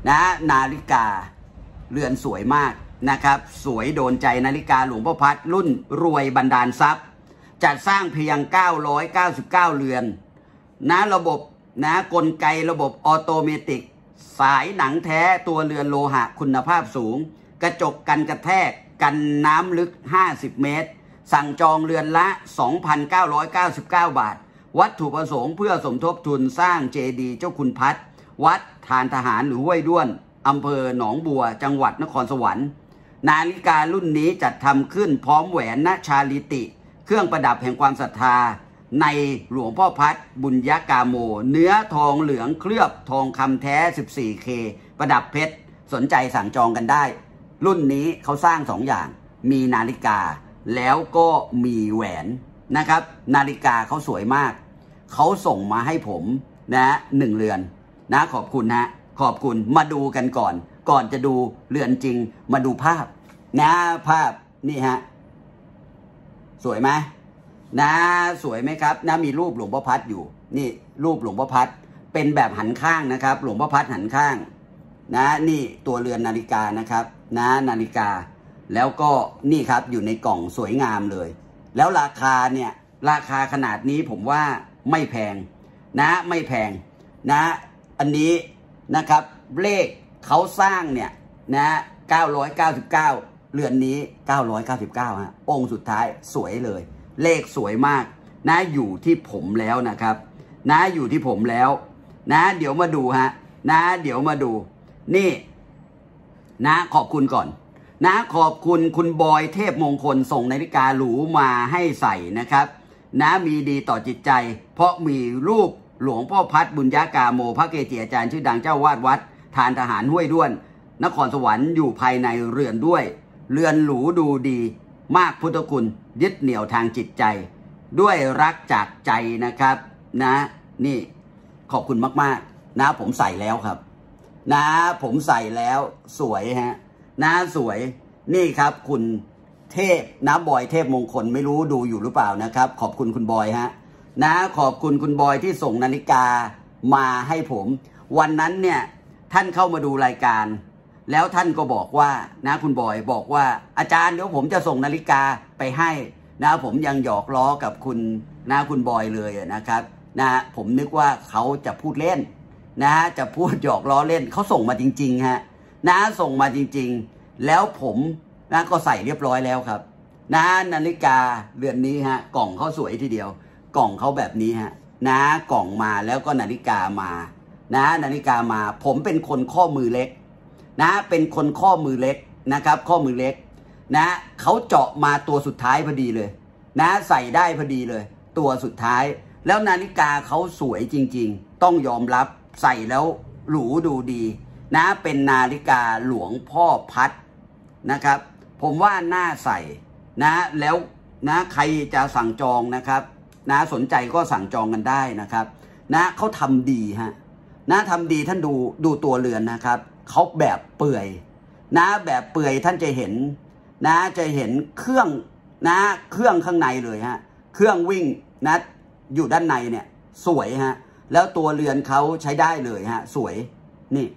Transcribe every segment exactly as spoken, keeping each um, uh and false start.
นะนาฬิกาเรือนสวยมากนะครับสวยโดนใจนาฬิกาหลวงพ่อพัดรุ่นรวยบันดาลทรัพย์จัดสร้างเพียงเก้าร้อยเก้าสิบเก้าเรือนนะระบบนะกลไกระบบออโตเมติกสายหนังแท้ตัวเรือนโลหะคุณภาพสูงกระจกกันกระแทกกันน้ำลึกห้าสิบเมตรสั่งจองเรือนละ สองพันเก้าร้อยเก้าสิบเก้า บาทวัตถุประสงค์เพื่อสมทบทุนสร้างเจดีย์เจ้าคุณพัดวัดทานทหารหรือห้วยด้วนอำเภอหนองบัวจังหวัดนครสวรรค์นาฬิการุ่นนี้จัดทำขึ้นพร้อมแหวนณชาลิติเครื่องประดับแห่งความศรัทธาในหลวงพ่อพัดบุญญากาโมเนื้อทองเหลืองเคลือบทองคำแท้ สิบสี่เค ประดับเพชรสนใจสั่งจองกันได้รุ่นนี้เขาสร้างสองอย่างมีนาฬิกาแล้วก็มีแหวนนะครับนาฬิกาเขาสวยมากเขาส่งมาให้ผมนะหนึ่งเรือนนะขอบคุณฮะขอบคุณมาดูกันก่อนก่อนจะดูเรือนจริงมาดูภาพนะภาพนี่ฮะสวยไหมนะสวยไหมครับนะมีรูปหลวงพ่อพัดอยู่นี่รูปหลวงพ่อพัดเป็นแบบหันข้างนะครับหลวงพ่อพัดหันข้างนะนี่ตัวเรือนนาฬิกานะครับนะนาฬิกาแล้วก็นี่ครับอยู่ในกล่องสวยงามเลยแล้วราคาเนี่ยราคาขนาดนี้ผมว่าไม่แพงนะไม่แพงนะอันนี้นะครับเลขเขาสร้างเนี่ยนะเก้าร้อยเก้าสิบเก้าเรือนนี้เก้าร้อยเก้าสิบเก้าฮะองค์สุดท้ายสวยเลยเลขสวยมากนะอยู่ที่ผมแล้วนะครับนะอยู่ที่ผมแล้วนะเดี๋ยวมาดูฮะนะเดี๋ยวมาดูนี่นะขอบคุณก่อนนะขอบคุณคุณบอยเทพมงคลส่งนาฬิกาหรูมาให้ใส่นะครับนะมีดีต่อจิตใจเพราะมีรูปหลวงพ่อพัดบุญญากาโมพระเกจิอาจารย์ชื่อดังเจ้าวาดวัดทานทหารห้วยด้วนนครสวรรค์อยู่ภายในเรือนด้วยเรือนหรูดูดีมากพุทธคุณยึดเหนี่ยวทางจิตใจด้วยรักจากใจนะครับนะนี่ขอบคุณมากๆนะผมใส่แล้วครับนะผมใส่แล้วสวยฮะนะสวยนี่ครับคุณเทพนะบอยเทพมงคลไม่รู้ดูอยู่หรือเปล่านะครับขอบคุณคุณบอยฮะนะขอบคุณคุณบอยที่ส่งนาฬิกามาให้ผมวันนั้นเนี่ยท่านเข้ามาดูรายการแล้วท่านก็บอกว่านะคุณบอยบอกว่าอาจารย์เดี๋ยวผมจะส่งนาฬิกาไปให้นะผมยังหยอกล้อกับคุณนะคุณบอยเลยนะครับนะผมนึกว่าเขาจะพูดเล่นนะจะพูดหยอกล้อเล่นเขาส่งมาจริงๆฮะนะส่งมาจริงๆแล้วผมนะก็ใส่เรียบร้อยแล้วครับนะนาฬิกาเรือนนี้ฮะกล่องเขาสวยทีเดียวกล่องเขาแบบนี้ฮะนะกล่องมาแล้วก็นาฬิกามานะนาฬิกามาผมเป็นคนข้อมือเล็กนะเป็นคนข้อมือเล็กนะครับข้อมือเล็กนะเขาเจาะมาตัวสุดท้ายพอดีเลยนะใส่ได้พอดีเลยตัวสุดท้ายแล้วนาฬิกาเขาสวยจริงๆต้องยอมรับใส่แล้วหรูดูดีนะเป็นนาฬิกาหลวงพ่อพัดนะครับผมว่าน่าใส่นะแล้วนะใครจะสั่งจองนะครับนะสนใจก็สั่งจองกันได้นะครับนะเขาทำดีฮะนะทำดีท่านดูดูตัวเรือนนะครับเขาแบบเปื่อยนะแบบเปื่อยท่านจะเห็นนะจะเห็นเครื่องนะเครื่องข้างในเลยฮะเครื่องวิ่งนะอยู่ด้านในเนี่ยสวยฮะแล้วตัวเรือนเขาใช้ได้เลยฮะสวยนี่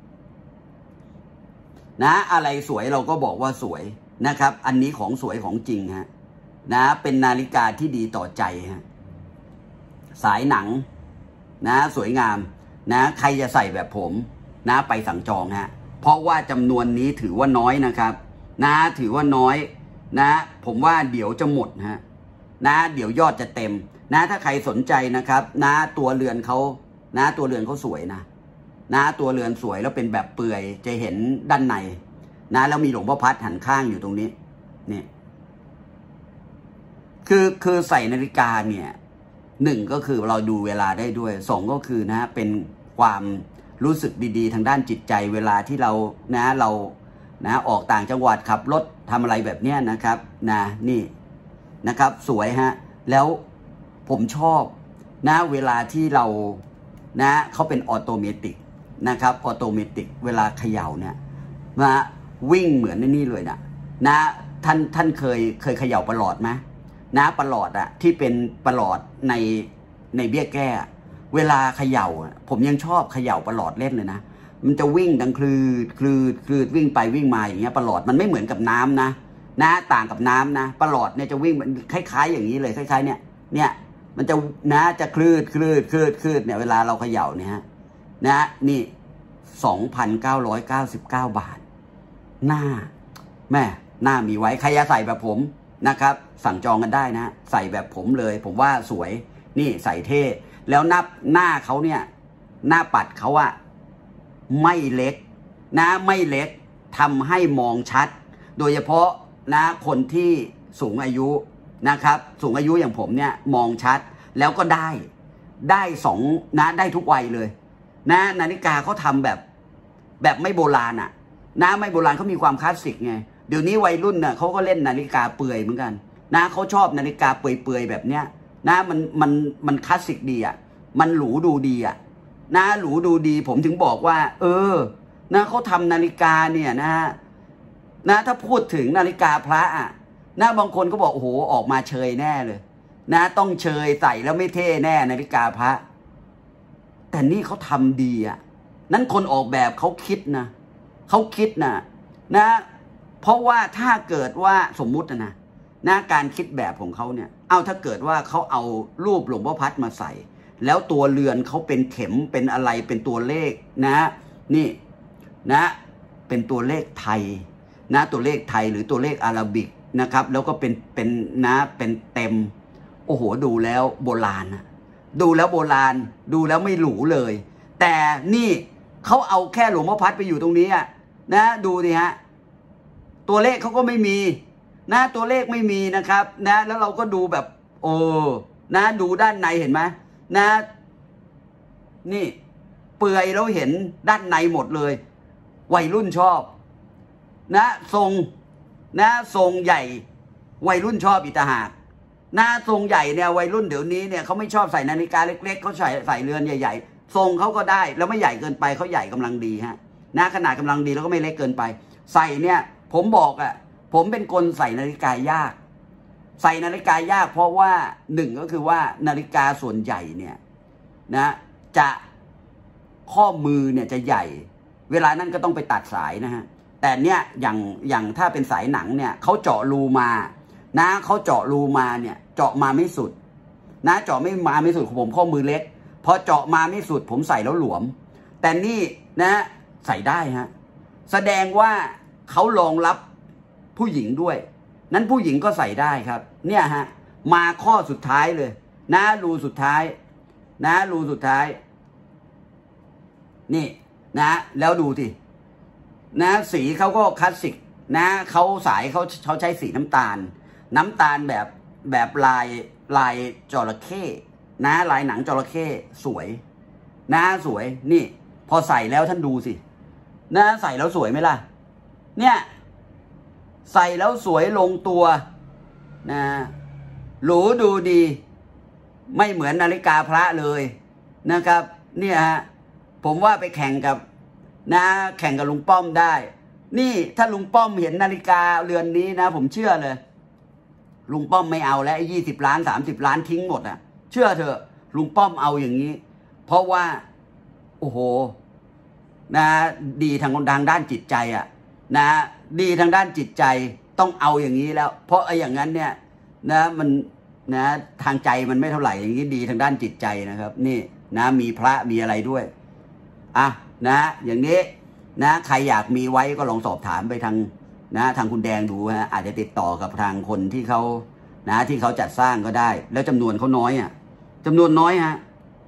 นะอะไรสวยเราก็บอกว่าสวยนะครับอันนี้ของสวยของจริงฮะนะเป็นนาฬิกาที่ดีต่อใจฮะสายหนังนะสวยงามนะใครจะใส่แบบผมนะไปสั่งจองฮะเพราะว่าจำนวนนี้ถือว่าน้อยนะครับนะถือว่าน้อยนะผมว่าเดี๋ยวจะหมดฮะนะเดี๋ยวยอดจะเต็มนะถ้าใครสนใจนะครับนะตัวเรือนเขานะตัวเรือนเขาสวยนะนะตัวเรือนสวยแล้วเป็นแบบเปื่อยจะเห็นด้านในนะแล้วมีหลวงพ่อพัดหันข้างอยู่ตรงนี้นี่คือคือใส่นาฬิกาเนี่ยหนึ่งก็คือเราดูเวลาได้ด้วยสองก็คือนะเป็นความรู้สึกดีๆทางด้านจิตใจเวลาที่เรานะเรานะออกต่างจังหวัดขับรถทำอะไรแบบเนี้ยนะครับนะนี่นะครับสวยฮะแล้วผมชอบนะเวลาที่เรานะเขาเป็นออโตเมติกนะครับออโตเมติกเวลาเขย่าเนี่ยนะวิ่งเหมือนนี่เลยนะนะท่านท่านเคยเคยเขย่าประหลอดไหมนะประหลอดอะที่เป็นประหลอดในในเบี้ยแก้เวลาเขย่าผมยังชอบเขย่าประหลอดเล่นเลยนะมันจะวิ่งดังคลืดคลืดคลืดวิ่งไปวิ่งมาอย่างเงี้ยปลาหลอดมันไม่เหมือนกับน้ำนะนะต่างกับน้ำนะปลาหลอดเนี่ยจะวิ่งคล้ายๆอย่างนี้เลยคล้ายๆเนี่ยเนี่ยมันจะนะจะคลืดคลืดคลืดคลืดเนี่ยเวลาเราเขย่าเนี่ยฮะนะนี่ สองพันเก้าร้อยเก้าสิบเก้า บาทหน้าแม่หน้ามีไว้ใครจะใส่แบบผมนะครับสั่งจองกันได้นะใส่แบบผมเลยผมว่าสวยนี่ใส่เท่แล้วหน้าหน้าเขาเนี่ยหน้าปัดเขาอะไม่เล็กนะไม่เล็กทำให้มองชัดโดยเฉพาะนะคนที่สูงอายุนะครับสูงอายุอย่างผมเนี่ยมองชัดแล้วก็ได้ได้สองนะได้ทุกวัยเลยนะนาฬิกาเขาทำแบบแบบไม่โบราณอะนะไม่โบราณเขามีความคลาสสิกไงเดี๋ยวนี้วัยรุ่นเนี่ยเขาก็เล่นนาฬิกาเปื่อยเหมือนกันนะเขาชอบนาฬิกาเปื่อยๆแบบเนี้ยนะมันมันมันคลาสสิกดีอ่ะมันหรูดูดีอ่ะนะหรูดูดีผมถึงบอกว่าเออนะเขาทำนาฬิกาเนี่ยนะนะถ้าพูดถึงนาฬิกาพระอ่ะนะบางคนก็บอกโอ้โหออกมาเชยแน่เลยนะต้องเชยใส่แล้วไม่เท่แน่นาฬิกาพระแต่นี่เขาทำดีอ่ะนั้นคนออกแบบเขาคิดนะเขาคิดนะนะเพราะว่าถ้าเกิดว่าสมมุตินะนะการคิดแบบของเขาเนี่ยเอาถ้าเกิดว่าเขาเอารูปหลวงพ่อพัดมาใส่แล้วตัวเรือนเขาเป็นเข็มเป็นอะไรเป็นตัวเลขนะนี่นะเป็นตัวเลขไทยนะตัวเลขไทยหรือตัวเลขอาราบิกนะครับแล้วก็เป็นเป็นนะเป็นเต็มโอ้โหดูแล้วโบราณนะดูแล้วโบราณดูแล้วไม่หรูเลยแต่นี่เขาเอาแค่หลวงพ่อพัดไปอยู่ตรงนี้นะดูดิฮะตัวเลขเขาก็ไม่มีนะตัวเลขไม่มีนะครับนะแล้วเราก็ดูแบบโอ้นะดูด้านในเห็นไหมนะนี่เปื่อยเราเห็นด้านในหมดเลยวัยรุ่นชอบนะทรงนะทรงใหญ่วัยรุ่นชอบอีกต่างหากนะทรงใหญ่เนี่ยวัยรุ่นเดี๋ยวนี้เนี่ยเขาไม่ชอบใส่นาฬิกาเล็กๆเขาใส่ใส่เรือนใหญ่ๆทรงเขาก็ได้แล้วไม่ใหญ่เกินไปเขาใหญ่กำลังดีฮะนะขนาดกำลังดีแล้วก็ไม่เล็กเกินไปใส่เนี่ยผมบอกอะผมเป็นคนใส่นาฬิกายากใส่นาฬิกายากเพราะว่าหนึ่งก็คือว่านาฬิกาส่วนใหญ่เนี่ยนะจะข้อมือเนี่ยจะใหญ่เวลานั้นก็ต้องไปตัดสายนะฮะแต่เนี่ยอย่างอย่างถ้าเป็นสายหนังเนี่ยเขาเจาะรูมานะเขาเจาะรูมาเนี่ยเจาะมาไม่สุดนะเจาะไม่มาไม่สุดของผมข้อมือเล็กพอเจาะมาไม่สุดผมใส่แล้วหลวมแต่นี่นะใส่ได้ฮะแสดงว่าเขารองรับผู้หญิงด้วยนั้นผู้หญิงก็ใส่ได้ครับเนี่ยฮะมาข้อสุดท้ายเลยนะรูสุดท้ายนะรูสุดท้ายนี่นะแล้วดูสินะสีเขาก็คลาสสิกนะเขาสายเขาเขาใช้สีน้ำตาลน้ำตาลแบบแบบลายลายจระเข้นะลายหนังจระเข้สวยนะสวยนี่พอใส่แล้วท่านดูสินะใส่แล้วสวยไหมล่ะเนี่ยใส่แล้วสวยลงตัวนะหรูดูดีไม่เหมือนนาฬิกาพระเลยนะครับเนี่ยฮะผมว่าไปแข่งกับนะแข่งกับลุงป้อมได้นี่ถ้าลุงป้อมเห็นนาฬิกาเรือนนี้นะผมเชื่อเลยลุงป้อมไม่เอาแล้วยี่สิบล้านสามสิบล้านทิ้งหมดอ่ะเชื่อเถอะลุงป้อมเอาอย่างนี้เพราะว่าโอ้โหนะดีทางทางด้านจิตใจอ่ะนะดีทางด้านจิตใจต้องเอาอย่างนี้แล้วเพราะไอ้อย่างนั้นเนี่ยนะมันนะทางใจมันไม่เท่าไหร่อย่างนี้ดีทางด้านจิตใจนะครับนี่นะมีพระมีอะไรด้วยอ่ะนะอย่างนี้นะใครอยากมีไว้ก็ลองสอบถามไปทางนะทางคุณแดงดูฮะอาจจะติดต่อกับทางคนที่เขานะที่เขาจัดสร้างก็ได้แล้วจำนวนเขาน้อยอ่ะจำนวนน้อยฮะ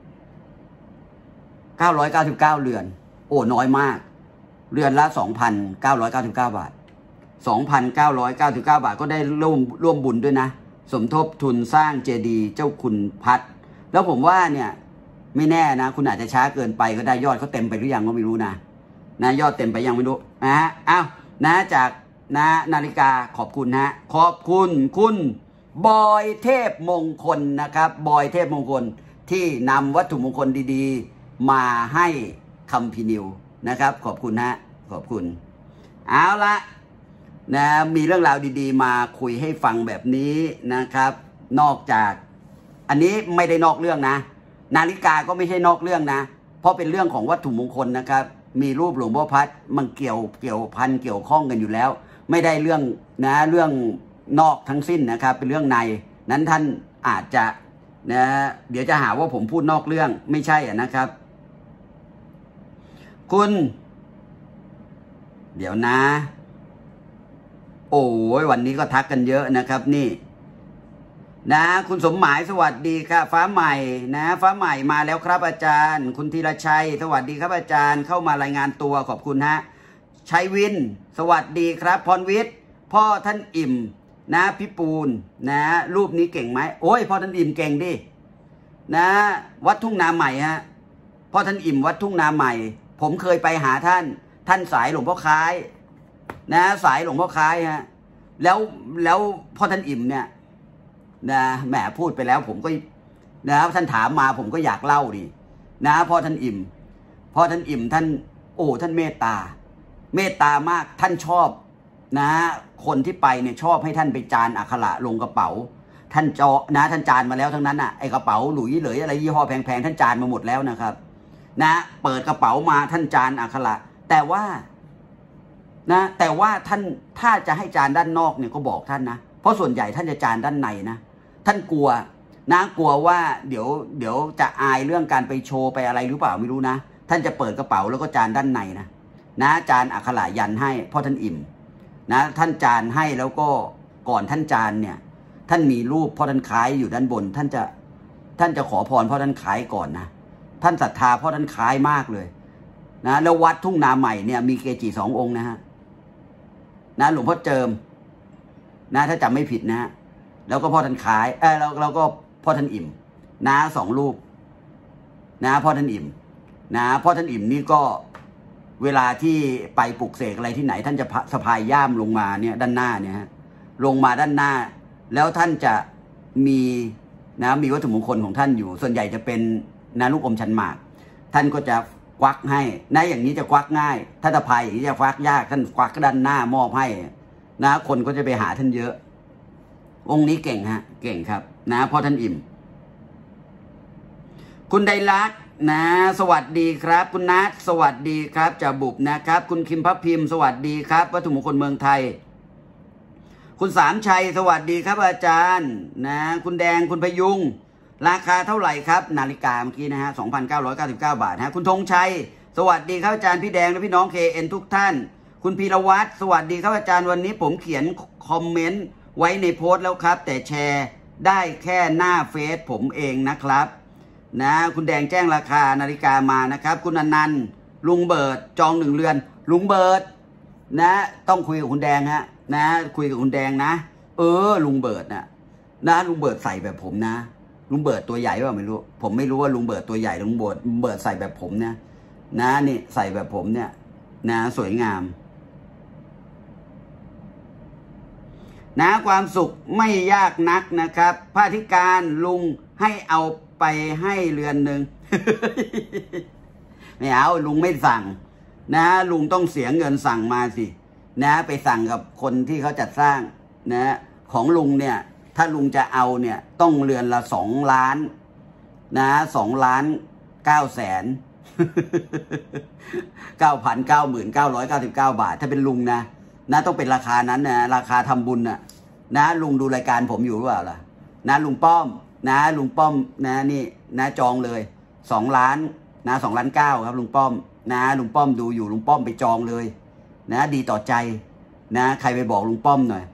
เก้าร้อยเก้าสิบเก้าเรือนโอ้น้อยมากเรือนละสองพันเก้าร้อยเก้าสิบเก้าบาทสองพันเก้าร้อยเก้าสิบเก้าบาทก็ได้ร่วมร่วมบุญด้วยนะสมทบทุนสร้างเจดีย์เจ้าคุณพัดแล้วผมว่าเนี่ยไม่แน่นะคุณอาจจะช้าเกินไปก็ได้ยอดเขาเต็มไปหรือยังก็ไม่รู้นะนะยอดเต็มไปยังไม่รู้นะฮะอ้าวนะจากนะนาฬิกาขอบคุณฮะขอบคุณคุณบอยเทพมงคลนะครับบอยเทพมงคลที่นำวัตถุมงคลดีๆมาให้คัมภีร์นิวนะครับขอบคุณฮะขอบคุณเอาละนะมีเรื่องราวดีๆมาคุยให้ฟังแบบนี้นะครับนอกจากอันนี้ไม่ได้นอกเรื่องนะนาฬิกาก็ไม่ใช่นอกเรื่องนะเพราะเป็นเรื่องของวัตถุมงคลนะครับมีรูปหลวงพ่อพัดมันเกี่ยวเกี่ยวพันเกี่ยวข้องกันอยู่แล้วไม่ได้เรื่องนะเรื่องนอกทั้งสิ้นนะครับเป็นเรื่องในนั้นท่านอาจจะนะเดี๋ยวจะหาว่าผมพูดนอกเรื่องไม่ใช่อ่ะนะครับคุณเดี๋ยวนะโอ้ยวันนี้ก็ทักกันเยอะนะครับนี่นะคุณสมหมายสวัสดีค่ะฟ้าใหม่นะฟ้าใหม่มาแล้วครับอาจารย์คุณธีรชัยสวัสดีครับอาจารย์เข้ามารายงานตัวขอบคุณฮะชัยวินสวัสดีครับพรวิทย์พ่อท่านอิ่มนะพี่ปูนนะรูปนี้เก่งไหมโอ้ยพ่อท่านอิ่มเก่งดินะวัดทุ่งนาใหม่ฮะพ่อท่านอิ่มวัดทุ่งนาใหม่ผมเคยไปหาท่านท่านสายหลวงพ่อคล้ายนะสายหลวงพ่อคล้ายฮะแล้วแล้วพ่อท่านอิ่มเนี่ยนะแหมพูดไปแล้วผมก็นะท่านถามมาผมก็อยากเล่าดินะพ่อท่านอิ่มพ่อท่านอิ่มท่านโอ้ท่านเมตตาเมตตามากท่านชอบนะคนที่ไปเนี่ยชอบให้ท่านไปจานอักขระลงกระเป๋าท่านเจาะนะท่านจานมาแล้วทั้งนั้นอ่ะไอกระเป๋าหลุยเหลยอะไรยี่ห้อแพงๆท่านจานมาหมดแล้วนะครับนะเปิดกระเป๋ามาท่านจานอักขระแต่ว่านะแต่ว่าท่านถ้าจะให้จานด้านนอกเนี่ยก็บอกท่านนะเพราะส่วนใหญ่ท่านจะจานด้านในนะท่านกลัวนะกลัวว่าเดี๋ยวเดี๋ยวจะอายเรื่องการไปโชว์ไปอะไรหรือเปล่าไม่รู้นะท่านจะเปิดกระเป๋าแล้วก็จานด้านในนะนะจานอักขระยันให้พ่อท่านอิ่มนะท่านจานให้แล้วก็ก่อนท่านจานเนี่ยท่านมีรูปพ่อท่านคล้ายอยู่ด้านบนท่านจะท่านจะขอพรพ่อท่านคล้ายก่อนนะท่านศรัทธาพ่อท่านคล้ายมากเลยนะแล้ววัดทุ่งนาใหม่เนี่ยมีเกจิสององค์นะฮะนะหลวงพ่อเจิมนะถ้าจำไม่ผิดนะฮะแล้วก็พ่อท่านคล้ายเออแล้วเราก็พ่อท่านอิ่มนะสองรูปนะพ่อท่านอิ่มนะพ่อท่านอิ่มนี่ก็เวลาที่ไปปลุกเสกอะไรที่ไหนท่านจะสะพายย่ามลงมาเนี่ยด้านหน้าเนี่ยฮะลงมาด้านหน้าแล้วท่านจะมีนะมีวัตถุมงคลของท่านอยู่ส่วนใหญ่จะเป็นนะลูกอมชันหมากท่านก็จะควักให้นะอย่างนี้จะควักง่ายถ้าสะพายอย่างนี้จะควักยากท่านควักด้านหน้ามอบให้นะคนก็จะไปหาท่านเยอะองค์นี้เก่งฮะเก่งครับนะพ่อท่านอิ่มคุณไดลักษณ์นะสวัสดีครับคุณนัทสวัสดีครับจ่าบุบนะครับคุณคิมพับพิมพ์สวัสดีครับวัตถุมงคลเมืองไทยคุณสามชัยสวัสดีครับอาจารย์นะคุณแดงคุณพยุงราคาเท่าไหร่ครับนาฬิกาเมื่อกี้นะฮะ สองพันเก้าร้อยเก้าสิบเก้า บาทฮะคุณธงชัยสวัสดีครับอาจารย์พี่แดงและพี่น้อง เค เอ็น ทุกท่านคุณพีรวัตรสวัสดีครับอาจารย์วันนี้ผมเขียนคอมเมนต์ไว้ในโพสต์แล้วครับแต่แชร์ได้แค่หน้าเฟซผมเองนะครับนะคุณแดงแจ้งราคานาฬิกามานะครับคุณอนันต์ลุงเบิร์ดจองหนึ่งเรือนลุงเบิร์ดนะต้องคุยกับคุณแดงฮะนะคุยกับคุณแดงนะเออลุงเบิร์ดนะนะลุงเบิร์ดใส่แบบผมนะลุงเบิร์ดตัวใหญ่ว่าไม่รู้ผมไม่รู้ว่าลุงเบิร์ดตัวใหญ่ลุงเบิร์ดลุงเบิร์ดใส่แบบผมเนี่ยนะนี่ใส่แบบผมเนี่ยนะสวยงามนะความสุขไม่ยากนักนะครับพระธิการลุงให้เอาไปให้เรือนหนึ่ง ไม่เอาลุงไม่สั่งนะลุงต้องเสียเงินสั่งมาสินะไปสั่งกับคนที่เขาจัดสร้างนะของลุงเนี่ยถ้าลุงจะเอาเนี่ยต้องเรือนละสองล้านนะสองล้านเก้าแสนเก้าพันเก้าหมื่นเก้าร้อยเก้าสิบเก้าบาทถ้าเป็นลุงนะนะต้องเป็นราคานั้นนะราคาทำบุญนะนะลุงดูรายการผมอยู่หรือเปล่าล่ะนะลุงป้อมนะลุงป้อมนะนี่นะจองเลยสองล้านนะสองล้านเก้าครับลุงป้อมนะลุงป้อมดูอยู่ลุงป้อมไปจองเลยนะดีต่อใจนะใครไปบอกลุงป้อมหน่อย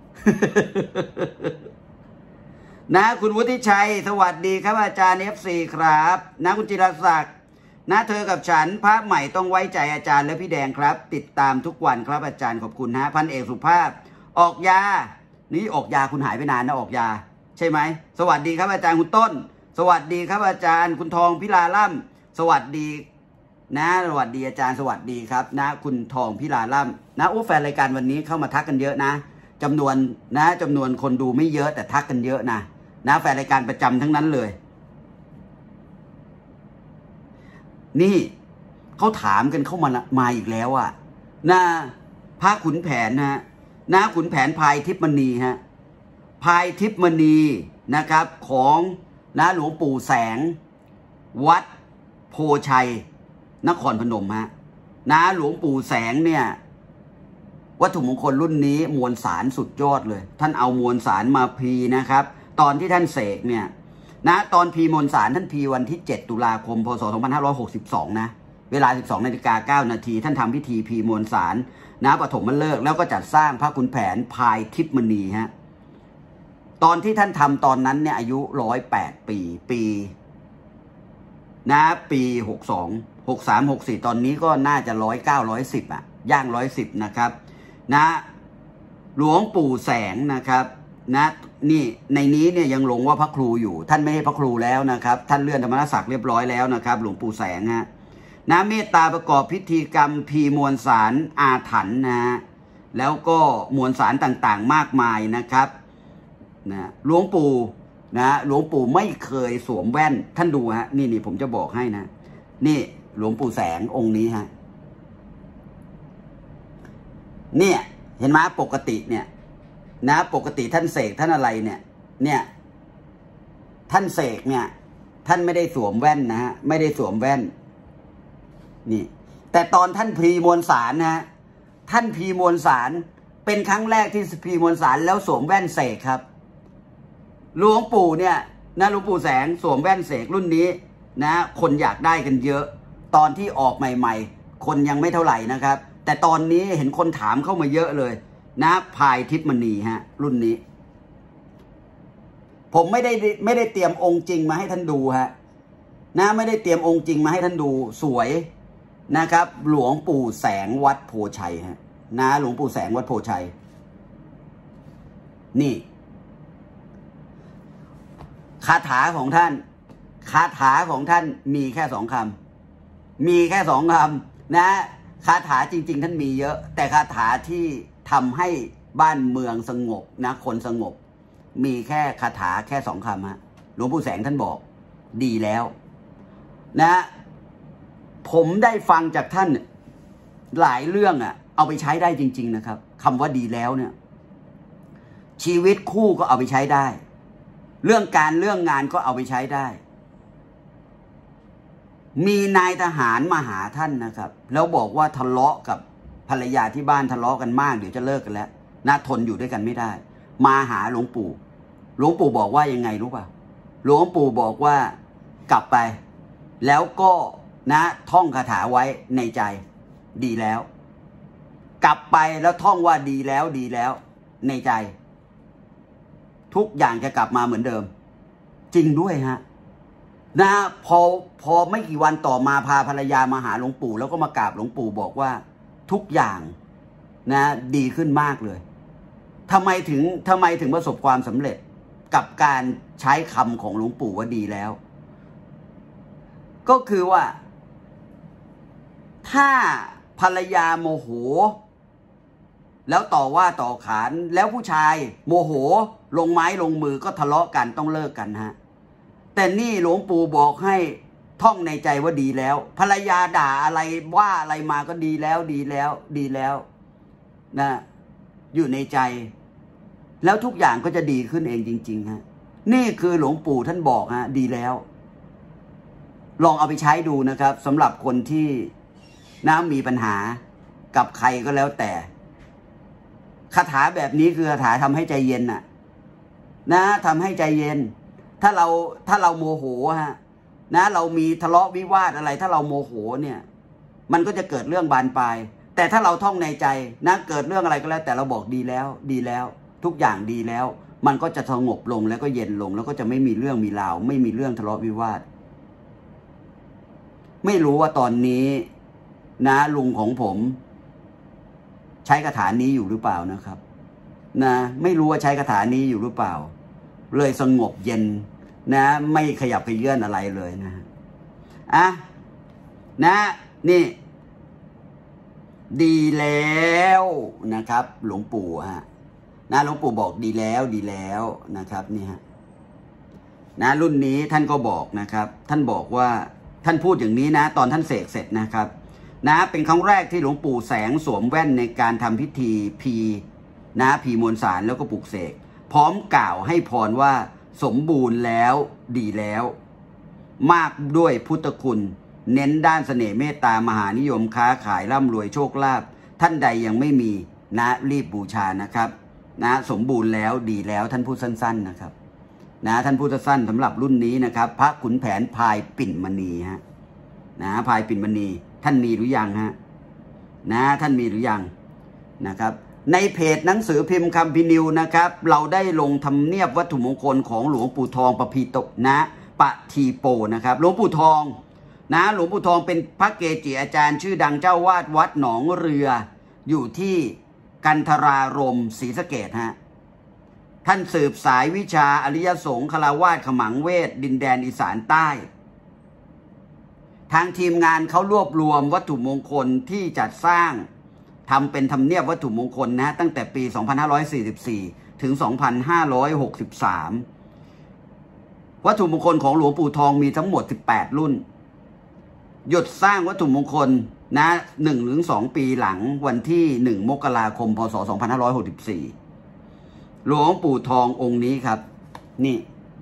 นะคุณวุฒิชัยสวัสดีครับอาจารย์ เอฟ ซี ครับนะคุณจิรศักดิ์นะเธอกับฉันพระใหม่ต้องไว้ใจอาจารย์และพี่แดงครับติดตามทุกวันครับอาจารย์ขอบคุณฮะพันเอกสุภาพออกยานี่ออกยาคุณหายไปนานนะออกยาใช่ไหมสวัสดีครับอาจารย์คุณต้นสวัสดีครับอาจารย์คุณทองพิลาล่ำสวัสดีนะสวัสดีอาจารย์สวัสดีครับนะคุณทองพิลาล่ำนะโอ้แฟนรายการวันนี้เข้ามาทักกันเยอะนะจำนวนนะจำนวนคนดูไม่เยอะแต่ทักกันเยอะนะนะแฟนรายการประจำทั้งนั้นเลยนี่เขาถามกันเข้ามามาอีกแล้วอ่ะนะพระขุนแผนนะนะขุนแผนพายทิพมณีฮะพายทิพมณีนะครับของนะหลวงปู่แสงวัดโพชัยนครพนมฮะนะหลวงปู่แสงเนี่ยวัตถุมงคลรุ่นนี้มวลสารสุดยอดเลยท่านเอามวลสารมาพีนะครับตอนที่ท่านเสกเนี่ยนะตอนพีมวลสารท่านพีวันที่เจ็ดตุลาคมพศสองพันห้าร้อยหกสิบสองนะเวลา สิบสองนาฬิกาเก้านาทีท่านทำพิธีพีมวลสารนะปฐมฤกษ์แล้วก็จัดสร้างพระขุนแผนพายทิพย์มณีฮะตอนที่ท่านทำตอนนั้นเนี่ยอายุร้อยแปดปีปีนะปีหกสองหกสามหกสี่ตอนนี้ก็น่าจะร้อยเก้าร้อยสิบอ่ะย่างร้อยสิบนะครับนะหลวงปู่แสงนะครับนะนี่ในนี้เนี่ยยังลงว่าพระครูอยู่ท่านไม่ให้พระครูแล้วนะครับท่านเลื่อนธรรมนศักดิ์เรียบร้อยแล้วนะครับหลวงปู่แสงฮะนะเมตตาประกอบพิธีกรรมพีมวลสารอาถรรพ์นะแล้วก็มวลสารต่างๆมากมายนะครับนะหลวงปู่นะหลวงปู่ไม่เคยสวมแว่นท่านดูฮะนี่นี่ผมจะบอกให้นะนี่หลวงปู่แสงองค์นี้ฮะเนี่ยเห็นไหมปกติเนี่ยนะปกติท่านเสกท่านอะไรเนี่ยเนี่ยท่านเสกเนี่ยท่านไม่ได้สวมแว่นนะฮะไม่ได้สวมแว่นนี่แต่ตอนท่านพีมวลสารนะฮะท่านพีมวลสารเป็นครั้งแรกที่พีมวลสารแล้วสวมแว่นเสกครับหลวงปู่เนี่ยนะหลวงปู่แสงสวมแว่นเสกรุ่นนี้นะคนอยากได้กันเยอะตอนที่ออกใหม่ๆคนยังไม่เท่าไหร่นะครับแต่ตอนนี้เห็นคนถามเข้ามาเยอะเลยนะพายทิพย์มณีฮะรุ่นนี้ผมไม่ได้ไม่ได้เตรียมองค์จริงมาให้ท่านดูฮะนะไม่ได้เตรียมองค์จริงมาให้ท่านดูสวยนะครับหลวงปู่แสงวัดโพชัยฮะนะหลวงปู่แสงวัดโพชัยนี่คาถาของท่านคาถาของท่านมีแค่สองคำมีแค่สองคำนะคาถาจริงๆท่านมีเยอะแต่คาถาที่ทำให้บ้านเมืองสงบนะคนสงบมีแค่คาถาแค่สองคำฮะหลวงปู่แสงท่านบอกดีแล้วนะผมได้ฟังจากท่านหลายเรื่องอ่ะเอาไปใช้ได้จริงๆนะครับคำว่าดีแล้วเนี่ยชีวิตคู่ก็เอาไปใช้ได้เรื่องการเรื่องงานก็เอาไปใช้ได้มีนายทหารมาหาท่านนะครับแล้วบอกว่าทะเลาะกับภรรยาที่บ้านทะเลาะกันมากเดี๋ยวจะเลิกกันแล้วน่าทนอยู่ด้วยกันไม่ได้มาหาหลวงปู่หลวงปู่บอกว่ายังไงรู้ป่ะหลวงปู่บอกว่ากลับไปแล้วก็นะท่องคาถาไว้ในใจดีแล้วกลับไปแล้วท่องว่าดีแล้วดีแล้วในใจทุกอย่างจะกลับมาเหมือนเดิมจริงด้วยฮะนะพอพอไม่กี่วันต่อมาพาภรรยามาหาหลวงปู่แล้วก็มากราบหลวงปู่บอกว่าทุกอย่างนะดีขึ้นมากเลยทำไมถึงทำไมถึงประสบความสำเร็จกับการใช้คำของหลวงปู่ว่าดีแล้วก็คือว่าถ้าภรรยาโมโหแล้วต่อว่าต่อขานแล้วผู้ชายโมโหลงไม้ลงมือก็ทะเลาะกันต้องเลิกกันฮะแต่นี่หลวงปู่บอกให้ท่องในใจว่าดีแล้วภรรยาด่าอะไรว่าอะไรมาก็ดีแล้วดีแล้วดีแล้วนะอยู่ในใจแล้วทุกอย่างก็จะดีขึ้นเองจริงๆฮะนี่คือหลวงปู่ท่านบอกฮะดีแล้วลองเอาไปใช้ดูนะครับสำหรับคนที่นะมีปัญหากับใครก็แล้วแต่คาถาแบบนี้คือคาถาทำให้ใจเย็นน่ะนะทำให้ใจเย็นถ้าเราถ้าเราโมโหฮะนะเรามีทะเลาะวิวาทอะไรถ้าเราโมโหเนี่ยมันก็จะเกิดเรื่องบานปลายแต่ถ้าเราท่องในใจนะเกิดเรื่องอะไรก็แล้วแต่เราบอกดีแล้วดีแล้วทุกอย่างดีแล้วมันก็จะสงบลงแล้วก็เย็นลงแล้วก็จะไม่มีเรื่องมีราวไม่มีเรื่องทะเลาะวิวาทไม่รู้ว่าตอนนี้นะลุงของผมใช้คาถานี้อยู่หรือเปล่านะครับนะไม่รู้ว่าใช้คาถานี้อยู่หรือเปล่าเลยสงบเย็นนะไม่ขยับขยื่นอะไรเลยนะอ่ะนะนี่ดีแล้วนะครับหลวงปู่ฮะนะหลวงปู่บอกดีแล้วดีแล้วนะครับนี่ฮะนะรุ่นนี้ท่านก็บอกนะครับท่านบอกว่าท่านพูดอย่างนี้นะตอนท่านเสกเสร็จนะครับนะเป็นครั้งแรกที่หลวงปู่แสงสวมแว่นในการทำพิธีพีนะพีมวลสารแล้วก็ปลุกเสกพร้อมกล่าวให้พรว่าสมบูรณ์แล้วดีแล้วมากด้วยพุทธคุณเน้นด้านเสน่ห์เมตตามหานิยมค้าขายร่ำรวยโชคลาภท่านใดยังไม่มีนะรีบบูชานะครับนะสมบูรณ์แล้วดีแล้วท่านพูดสั้นๆนะครับนะท่านพูดสั้นๆสำหรับรุ่นนี้นะครับพระขุนแผนพายปิ่นมณีฮะนะพายปิ่นมณีท่านมีหรือยังฮะนะท่านมีหรือยังนะครับในเพจหนังสือพิมพ์คัมภีร์นิวนะครับเราได้ลงทำเนียบวัตถุมงคลของหลวงปู่ทองปพีโตนะปะทีโปนะครับหลวงปู่ทองนะหลวงปู่ทองเป็นพระเกจิอาจารย์ชื่อดังเจ้าวาดวัดหนองเรืออยู่ที่กันทรารมศรีสะเกษฮะท่านสืบสายวิชาอริยสงฆ์คฤหัสถ์ขมังเวทดินแดนอีสานใต้ทางทีมงานเขารวบรวมวัตถุมงคลที่จัดสร้างทำเป็นธรรมเนียบวัตถุมงคลนะตั้งแต่ปี สองพันห้าร้อยสี่สิบสี่ ถึง สองพันห้าร้อยหกสิบสาม วัตถุมงคลของหลวงปู่ทองมีทั้งหมดสิบแปดรุ่นหยุดสร้างวัตถุมงคลนะหนึ่งถึงสองปีหลังวันที่หนึ่งมกราคมพศสองพันห้าร้อยหกสิบสี่หลวงปู่ทององค์นี้ครับนี่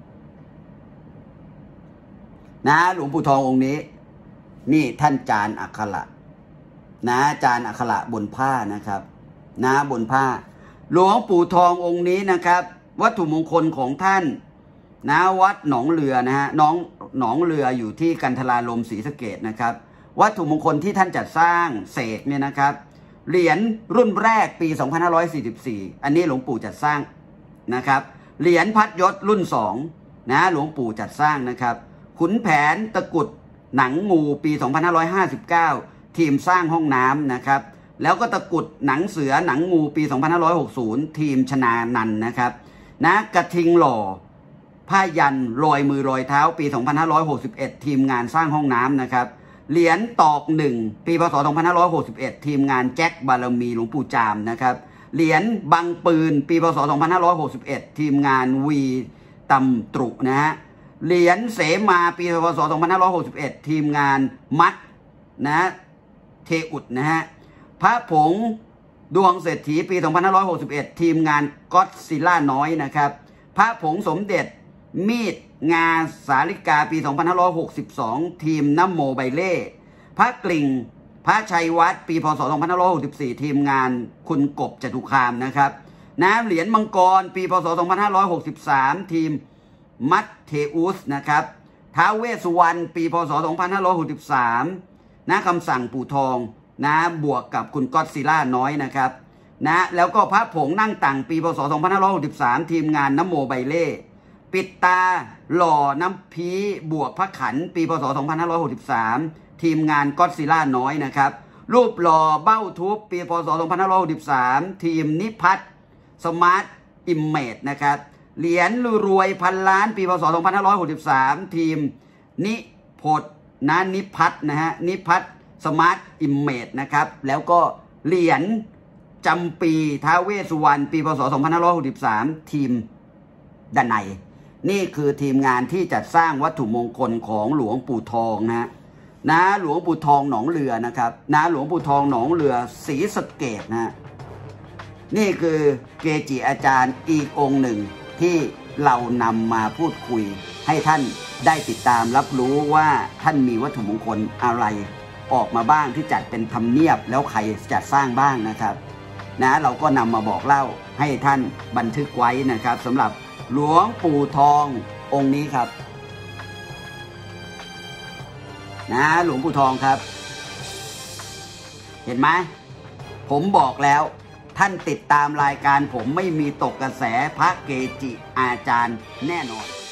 นะหลวงปู่ทององค์นี้นี่ท่านจารย์อักขระนะจารย์อักขระบนผ้านะครับนะบนผ้าหลวงปู่ทององค์นี้นะครับวัตถุมงคลของท่านนะวัดหนองเรือนะฮะน้องหนองเรืออยู่ที่กันทรารมศรีสะเกษนะครับวัตถุมงคลที่ท่านจัดสร้างเสกเนี่ยนะครับเหรียญรุ่นแรกปี สองพันห้าร้อยสี่สิบสี่ อันนี้หลวงปู่จัดสร้างนะครับเหรียญพัดยศรุ่นสองนะหลวงปู่จัดสร้างนะครับขุนแผนตะกุดหนังงูปี สองพันห้าร้อยห้าสิบเก้า ทีมสร้างห้องน้ำนะครับแล้วก็ตะกุดหนังเสือหนังงูปี สองพันห้าร้อยหกสิบ ทีมชนานันนะครับนะกระทิงหล่อผ้ายันรอยมือรอยเท้าปี สองพันห้าร้อยหกสิบเอ็ด ทีมงานสร้างห้องน้ำนะครับเหรียญตอกหนึ่งปีพศ สองพันห้าร้อยหกสิบเอ็ด ทีมงานแจ็คบารมีหลวงปู่จามนะครับเหรียญบังปืนปีพศ สองพันห้าร้อยหกสิบเอ็ด ทีมงานวีตำตรุนะฮะเหรียญเสมาปีพศ สองพันห้าร้อยหกสิบเอ็ด ทีมงานมัดนะเทอุดนะฮะพระผงดวงเศรษฐีปี สองพันห้าร้อยหกสิบเอ็ด ทีมงานก็อดซิลล่าน้อยนะครับพระผงสมเด็จมีดงาสาลิกาปี สองพันห้าร้อยหกสิบสอง ทีมน้ำโมไบเล่พระกลิ่งพระชัยวัฒน์ปีพศ สองพันห้าร้อยหกสิบสี่ ทีมงานคุณกบจตุคามนะครับน้ำเหรียญมังกรปีพศ สองพันห้าร้อยหกสิบสาม ทีมมัดเทอุสนะครับท้าวเวสสุวรรณปีพศ สองพันห้าร้อยหกสิบสามนะคำสั่งปู่ทองนะบวกกับคุณก็อดซิลล่าน้อยนะครับนะแล้วก็พระผงนั่งต่างปีพศ สองพันห้าร้อยหกสิบสาม ทีมงานน้ำโมไบเล่ปิดตาหล่อน้ำพีบวกพระขันปีพศ สองพันห้าร้อยหกสิบสาม ทีมงานก็อดซิลล่าน้อยนะครับรูปหล่อเบ้าทุบปีพศ สองพันห้าร้อยหกสิบสาม ทีมนิพัฒน์สมาร์ทอิมเมจนะครับเหรียญรวยพันล้านปีพศ สองพันห้าร้อยหกสิบสาม ทีมนิพดนะนิพัฒน์นะฮะนิพัฒน์สมาร์ทอิมเมจนะครับแล้วก็เหรียญจำปีท้าวเวสสุวรรณปีพศ สองพันห้าร้อยหกสิบสาม ทีมดนัยนี่คือทีมงานที่จัดสร้างวัตถุมงคลของหลวงปู่ทองนะนะหลวงปู่ทองหนองเรือนะครับนะหลวงปู่ทองหนองเรือศรีสะเกษนะนี่คือเกจิอาจารย์อีกองค์หนึ่งที่เรานำมาพูดคุยให้ท่านได้ติดตามรับรู้ว่าท่านมีวัตถุมงคลอะไรออกมาบ้างที่จัดเป็นธรรมเนียบแล้วใครจัดสร้างบ้างนะครับนะเราก็นำมาบอกเล่าให้ท่านบันทึกไว้นะครับสำหรับหลวงปู่ทององค์นี้ครับนะหลวงปู่ทองครับเห็นไหมผมบอกแล้วท่านติดตามรายการผมไม่มีตกกระแสพระเกจิอาจารย์แน่นอน